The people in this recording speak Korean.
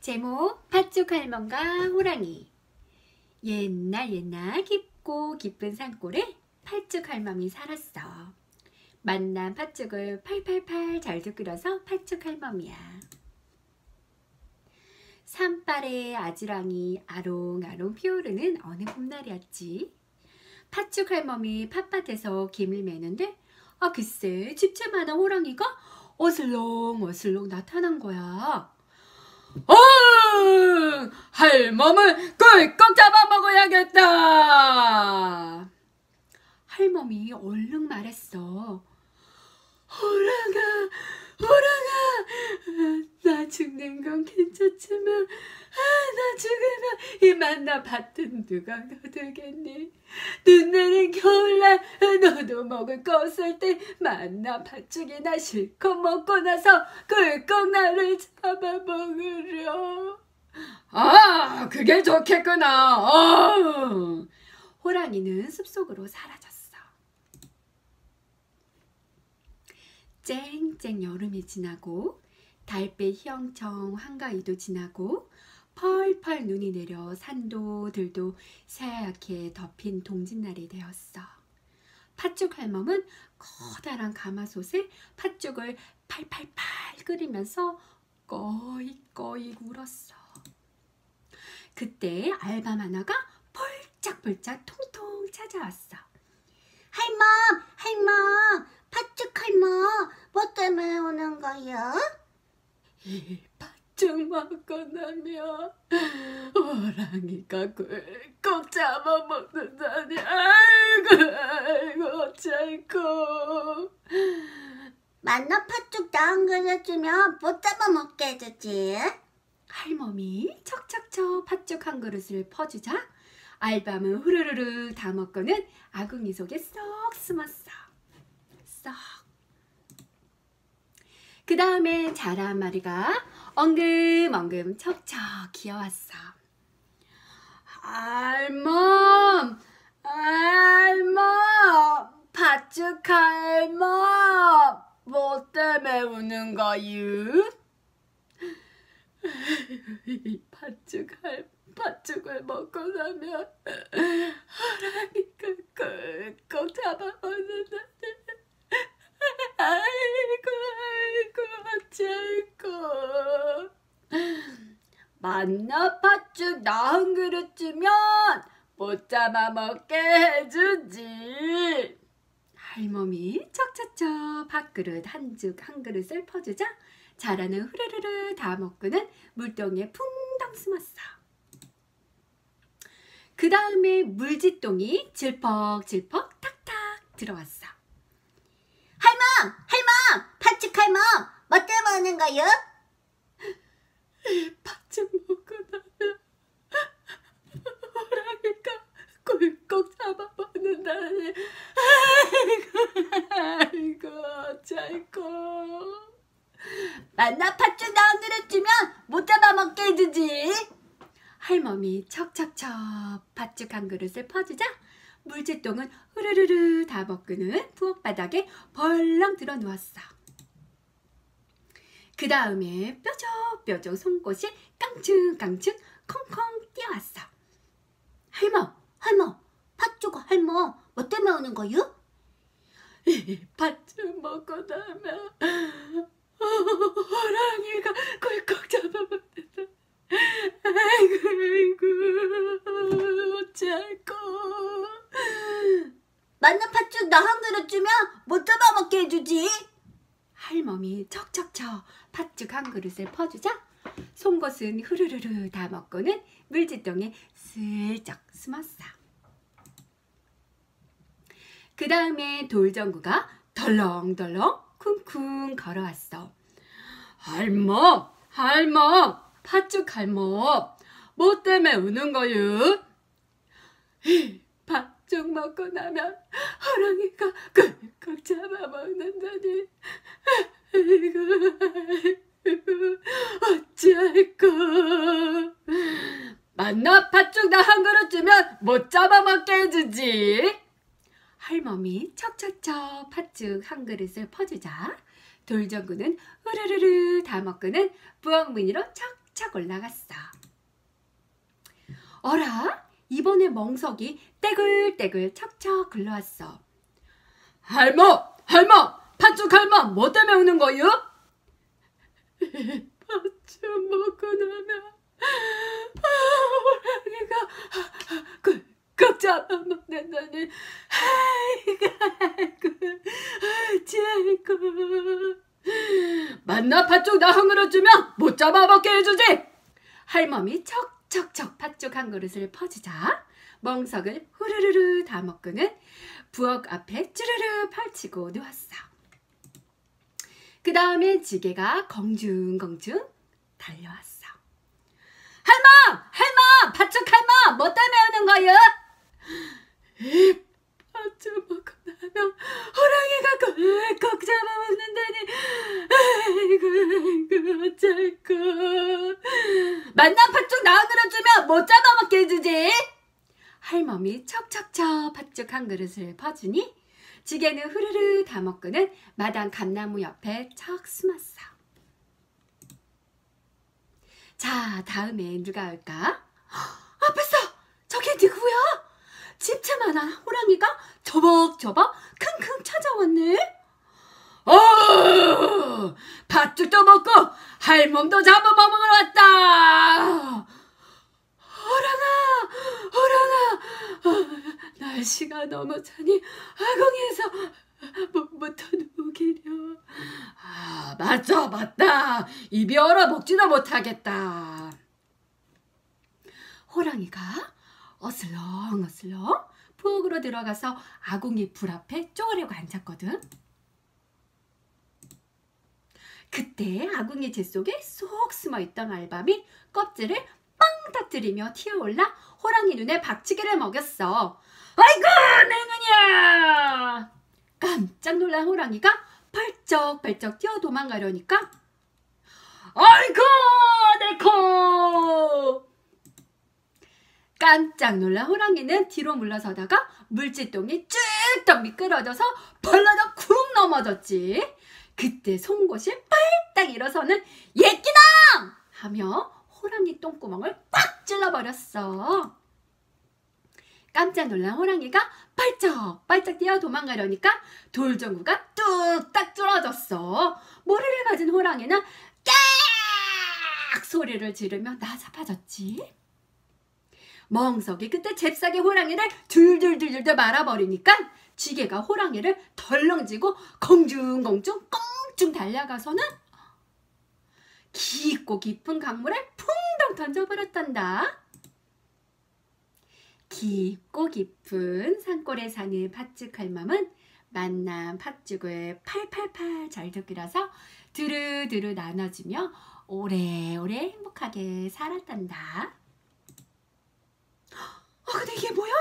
제목 팥죽 할멈과 호랑이. 옛날 깊고 깊은 산골에 팥죽 할멈이 살았어. 만난 팥죽을 팔팔팔 잘도 끓여서 팥죽 할멈이야. 산발에 아지랑이 아롱아롱 피어오르는 어느 봄날이었지. 팥죽 할멈이 팥밭에서 김을 매는데 글쎄 집채만한 호랑이가 어슬렁어슬렁 나타난 거야. 할멈을 꿀꺽 잡아먹어야겠다. 할멈이 얼른 말했어. 호랑아, 나 죽는 건 괜찮지만 나 죽으면 이 만나 밭은 누가 거두겠니? 눈 내린 겨울날 너도 먹을 거 없을 때 만나 팥죽이나 실컷 먹고 나서 꿀꺽 나를 잡아먹으려. 그게 좋겠구나. 호랑이는 숲속으로 사라졌어. 쨍쨍 여름이 지나고 달빛 희영청 한가위도 지나고 펄펄 눈이 내려 산도 들도 새하얗게 덮인 동짓날이 되었어. 팥죽 할멈은 커다란 가마솥에 팥죽을 팔팔팔 끓이면서 꺼익꺼익 울었어. 그때 알밤 하나가 폴짝폴짝 통통 찾아왔어. 할멈, 팥죽 할멈, 뭐 때문에 오는 거요? 이 팥죽 먹고 나면 호랑이가 꿀꺽 잡아먹는다니. 아이고 어쩔꼬. 만나 팥죽 나 한 그릇 주면 못 잡아먹게 해주지. 할멈이 척척척 팥죽 한 그릇을 퍼주자 알밤은 후루루루 다 먹고는 아궁이 속에 쏙 숨었어. 그 다음에 자라 한 마리가 엉금엉금 척척 기어왔어. 할멈, 팥죽 할멈, 뭐 때문에 우는 거유? 팥죽을 먹고 나면 호랑이가 꿀꺽 잡아먹는다니. 아이고 어쩔꼬. 만나 팥죽 나 한 그릇 주면 못 잡아먹게 해주지. 할멈이 척척척 밥그릇 한 그릇을 퍼주자 자라는 후루루루 다 먹고는 물동이에 풍덩 숨었어. 그 다음에 물지똥이 질퍽질퍽 탁탁 들어왔어. 할멈, 팥죽 할멈, 뭐 때문에 오는 거요? 팥죽 먹고 나면 호랑이가 꿀꺽 잡아먹는다니. 아이고 어쩔꼬. 만나 팥죽 나 한 그릇 주면 못 잡아먹게 해주지. 할멈이 척척척 팥죽 한 그릇을 퍼주자 물지똥은 후루루루 다 먹고는 부엌바닥에 벌렁 들어 누웠어. 그 다음에 뾰족뾰족 송곳이 깡충깡충 콩콩 뛰어왔어. 할멈, 팥죽 할멈, 뭐 때문에 오는 거요? 이 팥죽 먹고 나면 호랑이가 꿀꺽 잡아먹는다. 아이고 어쩔꼬. 만나 팥죽 나 한 그릇 주면 못 잡아먹게 해주지. 할멈이 척척척 팥죽 한 그릇을 퍼주자 송곳은 후루루루 다 먹고는 물지똥에 슬쩍 숨었어. 그 다음에 돌정구가 덜렁덜렁 쿵쿵 걸어왔어. 할멈, 팥죽 할멈, 뭐 때문에 우는 거유? 팥죽 먹고 나면 호랑이가 꿀꺽 잡아먹는다니. 아이고 어쩔꼬. 만나 팥죽 나 한 그릇 주면 못 잡아먹게 해주지. 할멈이 척척척 팥죽 한 그릇을 퍼주자 돌정구는 후루루루 다 먹고는 부엌 문으로 척 척척 올라갔어. 어라? 이번에 멍석이 떼굴떼굴 척척 굴러왔어. 할머! 팥죽 할머! 뭐 때문에 우는 거요? 팥죽 먹고 나면 호랑이가 꼭 잡아먹는다니. 아이고. 만나 팥죽 나 한 그릇 주면 못 잡아먹게 해주지. 할멈이 척척척 팥죽 한 그릇을 퍼주자 멍석을 후루루루 다 먹고는 부엌 앞에 쭈르르 펼치고 누웠어. 그 다음에 지게가 공중공중 달려왔어. 할멈! 팥죽 할멈! 뭐 때문에 우는 거요? 팥죽 먹고 나면 호랑이가 꼭 잡아먹는다니. 아이고 어쩔까. 만난 팥죽 나 한 그릇 주면 못 잡아먹게 해주지. 할멈이 척척척 팥죽 한 그릇을 퍼주니 지게는 후루루 다 먹고는 마당 감나무 옆에 척 숨었어. 자, 다음에 누가 올까? 앞에서 저게 누구야? 집채만한 호랑이가 저벅저벅 킁킁 찾아왔네. 팥죽도 먹고 할멈도 잡아먹으러 왔다. 호랑아, 날씨가 너무 차니 아궁이에서 못부터 누우기려. 맞다. 입이 얼어 먹지도 못하겠다. 호랑이가 어슬렁어슬렁 부엌으로 들어가서 아궁이 불 앞에 쪼으려고 앉았거든. 그때 아궁이 재 속에 쏙 숨어있던 알밤이 껍질을 빵 터뜨리며 튀어올라 호랑이 눈에 박치기를 먹였어. 아이고 내 눈이야. 깜짝 놀란 호랑이가 벌쩍벌쩍 뛰어 도망가려니까 아이고 내 코. 깜짝 놀란 호랑이는 뒤로 물러서다가 물질똥이 쭉 미끄러져서 벌러덩 쿵 넘어졌지. 그때 송곳이 빨딱 일어서는 예끼당 하며 호랑이 똥구멍을 꽉 찔러버렸어. 깜짝 놀란 호랑이가 빨쩍빨쩍 뛰어 도망가려니까 돌전구가 뚝딱 뚫어졌어. 모래를 맞은 호랑이는 깍 소리를 지르며 나사파졌지. 멍석이 그때 잽싸게 호랑이를 둘둘둘둘 말아버리니까 지게가 호랑이를 덜렁지고 공중공중 껑충 달려가서는 깊고 깊은 강물에 풍덩 던져버렸단다. 깊고 깊은 산골에 사는 팥죽 할멈은 만난 팥죽을 팔팔팔 잘도 끓여서 두루두루 나눠주며 오래오래 행복하게 살았단다. 근데 이게 뭐야?